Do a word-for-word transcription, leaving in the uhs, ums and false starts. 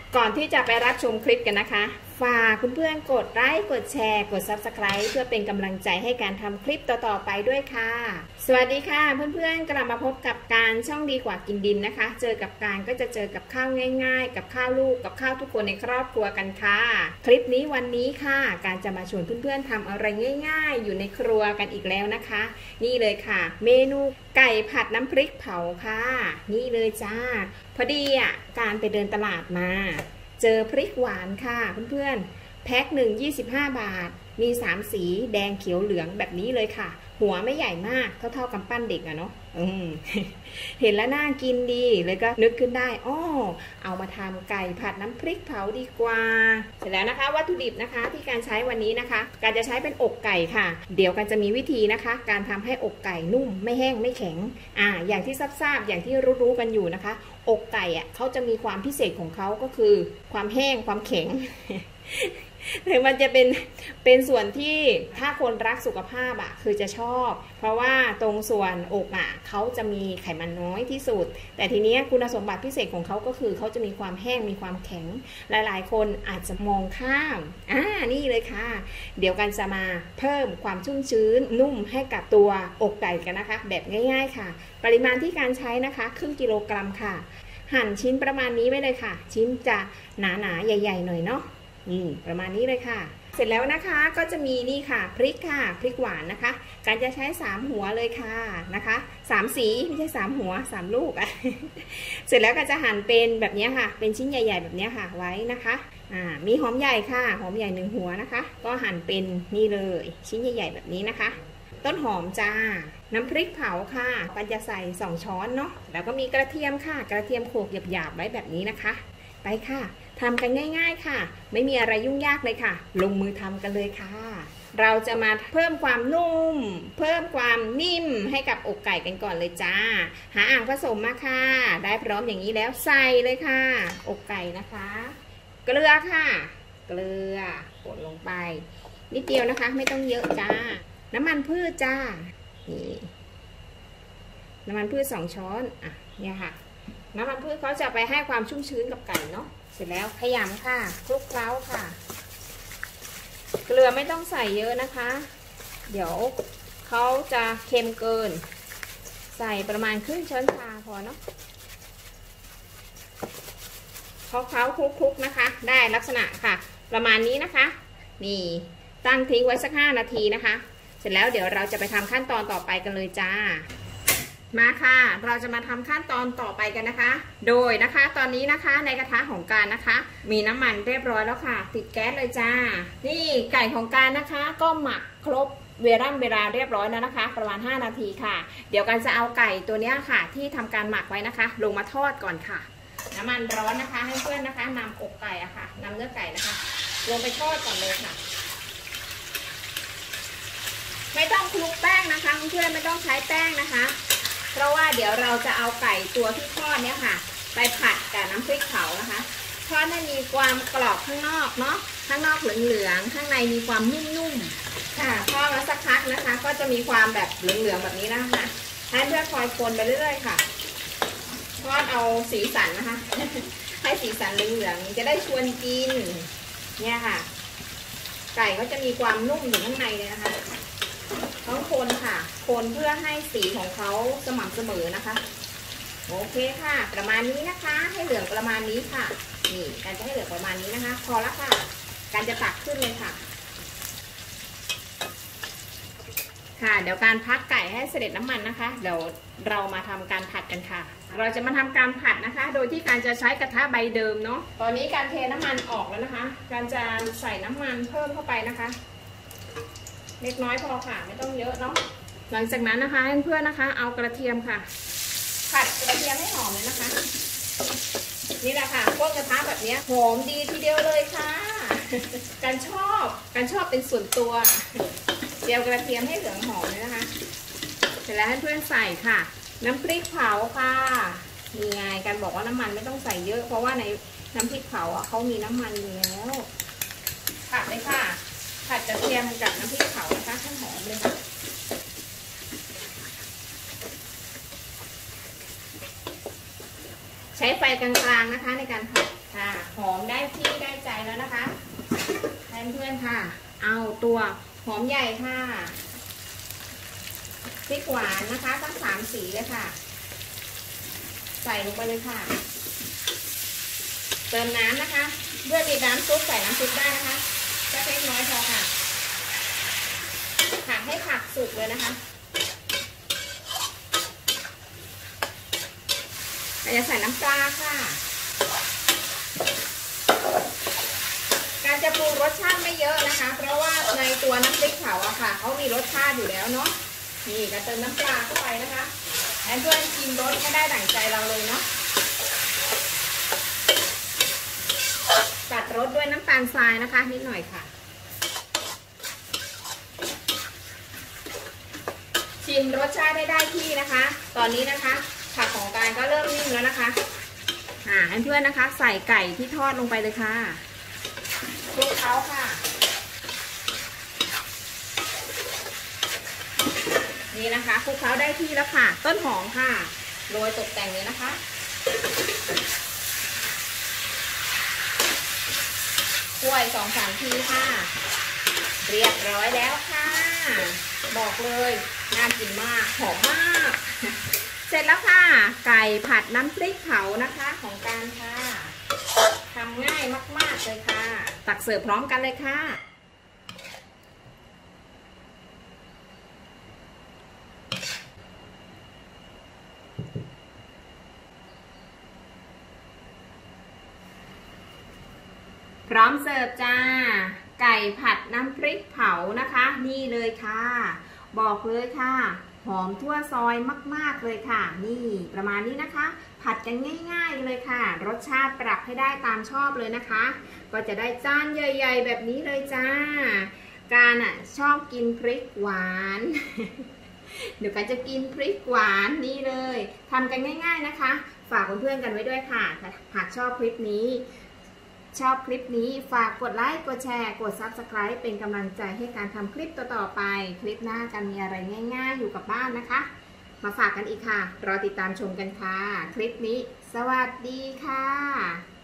ก่อนที่จะไปรับชมคลิปกันนะคะฝากเพื่อนๆกดไลค์กดแชร์กด ซับสไครบ์ เพื่อเป็นกำลังใจให้การทำคลิปต่อๆไปด้วยค่ะสวัสดีค่ะเพื่อนๆกลับมาพบกับการช่องดีกว่ากินดินนะคะเจอกับการก็จะเจอกับข้าวง่ายๆกับข้าวลูกกับข้าวทุกคนในครอบครัวกันค่ะคลิปนี้วันนี้ค่ะการจะมาชวนเพื่อนๆทำอะไรง่ายๆอยู่ในครัวกันอีกแล้วนะคะนี่เลยค่ะเมนูไก่ผัดน้ำพริกเผาค่ะนี่เลยจ้าพอดีอ่ะการไปเดินตลาดมาเจอพริกหวานค่ะเพื่อนๆแพ็คหนึ่งยี่สิบห้าบาทมีสามสีแดงเขียวเหลืองแบบนี้เลยค่ะหัวไม่ใหญ่มากเท่าๆกำปั้นเด็กอะเนาะอืม เห็นแล้วน่ากินดีเลยก็นึกขึ้นได้อ้อเอามาทำไก่ผัดน้ำพริกเผาดีกว่าเสร็จแล้วนะคะวัตถุดิบนะคะที่การใช้วันนี้นะคะการจะใช้เป็นอกไก่ค่ะเดี๋ยวกันจะมีวิธีนะคะการทำให้อกไก่นุ่มไม่แห้งไม่แข็งอ่าอย่างที่ทราบๆอย่างที่รู้ๆกันอยู่นะคะอกไก่อ่ะเขาจะมีความพิเศษของเขาก็คือความแห้งความแข็ง ถึงมันจะเป็นเป็นส่วนที่ถ้าคนรักสุขภาพอ่ะคือจะชอบเพราะว่าตรงส่วนอกอ่ะเขาจะมีไขมันน้อยที่สุดแต่ทีนี้คุณสมบัติพิเศษของเขาก็คือเขาจะมีความแห้งมีความแข็งหลายๆคนอาจจะมองข้ามอ่านี่เลยค่ะเดี๋ยวกันจะมาเพิ่มความชุ่มชื้นนุ่มให้กับตัวอกไก่กันนะคะแบบง่ายๆค่ะปริมาณที่การใช้นะคะครึ่งกิโลกรัมค่ะหั่นชิ้นประมาณนี้ไว้เลยค่ะชิ้นจะหนาๆใหญ่ๆหน่อยเนาะนี่ประมาณนี้เลยค่ะเสร็จแล้วนะคะก็จะมีนี่ค่ะพริกค่ะพริกหวานนะคะการจะใช้สามหัวเลยค่ะนะคะสามสีไม่ใช่สามหัวสามลูกอ่ะ เสร็จแล้วก็จะหั่นเป็นแบบนี้ค่ะเป็นชิ้นใหญ่ๆแบบนี้ค่ะไว้นะคะอ่ามีหอมใหญ่ค่ะหอมใหญ่หนึ่งหัวนะคะก็หั่นเป็นนี่เลยชิ้นใหญ่ๆแบบนี้นะคะต้นหอมจ้าน้ำพริกเผาค่ะกันจะใส่สองช้อนเนาะแล้วก็มีกระเทียมค่ะกระเทียมโขลกหยาบๆไว้แบบนี้นะคะไปค่ะทำกันง่ายๆค่ะไม่มีอะไรยุ่งยากเลยค่ะลงมือทำกันเลยค่ะเราจะมาเพิ่มความนุ่มเพิ่มความนิ่มให้กับอกไก่กันก่อนเลยจ้าหาอ่างผสมมาค่ะได้พร้อมอย่างนี้แล้วใส่เลยค่ะอกไก่นะคะเกลือค่ะเกลือกดลงไปนิดเดียวนะคะไม่ต้องเยอะจ้าน้ำมันพืชจ้านี่น้ำมันพืชสองช้อนอ่ะเนี่ยค่ะน้ำมันพืชเขาจะไปให้ความชุ่มชื้นกับไก่เนาะเสร็จแล้วขยำค่ะคลุกเคล้าค่ะเกลือไม่ต้องใส่เยอะนะคะเดี๋ยวเขาจะเค็มเกินใส่ประมาณครึ่งช้อนชาพอเนาะเคล้าเคล้าคลุกๆนะคะได้ลักษณะค่ะประมาณนี้นะคะนี่ตั้งทิ้งไว้สักห้านาทีนะคะเสร็จแล้วเดี๋ยวเราจะไปทำขั้นตอนต่อไปกันเลยจ้ามาค่ะเราจะมาทำขั้นตอนต่อไปกันนะคะโดยนะคะตอนนี้นะคะในกระทะของการนะคะมีน้ำมันเรียบร้อยแล้วค่ะติดแก๊สเลยจ้านี่ไก่ของการนะคะก็หมักครบเวลาเวลาเรียบร้อยแล้วนะคะประมาณห้านาทีค่ะเดี๋ยวกันจะเอาไก่ตัวนี้ค่ะที่ทำการหมักไว้นะคะลงมาทอดก่อนค่ะน้ำมันร้อนนะคะให้เพื่อนนะคะนำอกไก่อะค่ะนำเนื้อไก่นะคะลงไปทอดก่อนเลยค่ะไม่ต้องคลุกแป้งนะคะเพื่อนไม่ต้องใช้แป้งนะคะเพราะว่าเดี๋ยวเราจะเอาไก่ตัวที่ทอดเนี่ยค่ะไปผัดกับน้ำพริกเผานะคะทอดให้มีความกรอบข้างนอกเนาะข้างนอกเหลืองๆข้างในมีความนุ่มๆค่ะทอดมาสักพักนะคะก็จะมีความแบบเหลืองๆแบบนี้นะคะให้เพื่อนคอยคนไปเรื่อยๆค่ะทอดเอาสีสันนะคะ ให้สีสันเหลืองๆจะได้ชวนกินเนี่ยค่ะไก่ก็จะมีความนุ่มอยู่ข้างในเลยนะคะต้องคนค่ะคนเพื่อให้สีของเขาสม่ำเสมอนะคะโอเคค่ะประมาณนี้นะคะให้เหลืองประมาณนี้ค่ะนี่การจะให้เหลืองประมาณนี้นะคะพอแล้วค่ะการจะตักขึ้นเลยค่ะค่ะเดี๋ยวการพักไก่ให้เสด็จน้ำมันนะคะเดี๋ยวเรามาทำการผัดกันค่ะเราจะมาทำการผัดนะคะโดยที่การจะใช้กระทะใบเดิมเนาะตอนนี้การเทน้ำมันออกแล้วนะคะการจะใส่น้ำมันเพิ่มเข้าไปนะคะเล็กน้อยพอค่ะไม่ต้องเยอะเนาะหลังจากนั้นนะคะเพื่อนๆนะคะเอากระเทียมค่ะผัดกระเทียมให้หอมเลยนะคะนี่แหละค่ะพวกกระทะแบบนี้หอมดีทีเดียวเลยค่ะการชอบการชอบเป็นส่วนตัวเจียวกระเทียมให้เหลืองหอมเลยนะคะเสร็จแล้วให้เพื่อนใส่ค่ะน้ำพริกเผาค่ะมีไงการบอกว่าน้ำมันไม่ต้องใส่เยอะเพราะว่าในน้ำพริกเผาอ่ะเขามีน้ำมันอยู่แล้วผัดเลยค่ะผัดกระเทียมกับน้ำพริกเผานะคะให้หอมเลยค่ะใช้ไฟกลางๆนะคะในการผัดค่ะหอมที่ได้ใจแล้วนะคะแทนเพื่อนค่ะเอาตัวหอมใหญ่ค่ะพริกหวานนะคะทั้งสามสีเลยค่ะใส่ลงไปเลยค่ะเติมน้ำนะคะเพื่อมีน้ำซุปใส่น้ำซุปได้นะคะแค่เล็กน้อยพอค่ะผัดให้ผักสุกเลยนะคะจะใส่น้ำปลาค่ะการจะปรุงรสชาติไม่เยอะนะคะเพราะว่าในตัวน้ำพริกเผาอะค่ะเขามีรสชาติอยู่แล้วเนาะนี่ก็เติมน้ำปลาเข้าไปนะคะให้เพื่อนชิมรสให้ได้ดั่งใจเราเลยเนาะตัดรสด้วยน้ำตาลทรายนะคะนิดหน่อยค่ะชิมรสชาติได้ได้ที่นะคะตอนนี้นะคะผักของการก็เริ่มนิ่มแล้วนะคะอ่าให้เพื่อนนะคะใส่ไก่ที่ทอดลงไปเลยค่ะคลุกเคล้าค่ะนี่นะคะคลุกเคล้าได้ที่แล้วค่ะต้นหอมค่ะโรยตกแต่งเลยนะคะถ้วยสองสามทีค่ะเรียบร้อยแล้วค่ะบอกเลยน่ากินมากหอมมากเสร็จแล้วค่ะไก่ผัดน้ำพริกเผานะคะของการค่ะทำง่ายมากๆเลยค่ะตักเสิร์ฟพร้อมกันเลยค่ะพร้อมเสิร์ฟจ้าไก่ผัดน้ำพริกเผานะคะนี่เลยค่ะบอกเลยค่ะหอมทั่วซอยมากๆเลยค่ะนี่ประมาณนี้นะคะผัดกันง่ายๆเลยค่ะรสชาติปรับให้ได้ตามชอบเลยนะคะก็จะได้จานใหญ่ๆแบบนี้เลยจ้าการอ่ะชอบกินพริกหวานเดี๋ยวกันจะกินพริกหวานนี่เลยทำกันง่ายๆนะคะฝากเพื่อนๆกันไว้ด้วยค่ะหากชอบคลิปนี้ชอบคลิปนี้ฝากกดไลค์กดแชร์กด ซับสไครบ์ เป็นกำลังใจให้การทำคลิปต่อๆไปคลิปหน้ากันมีอะไรง่ายๆอยู่กับบ้านนะคะมาฝากกันอีกค่ะรอติดตามชมกันค่ะคลิปนี้สวัสดีค่ะ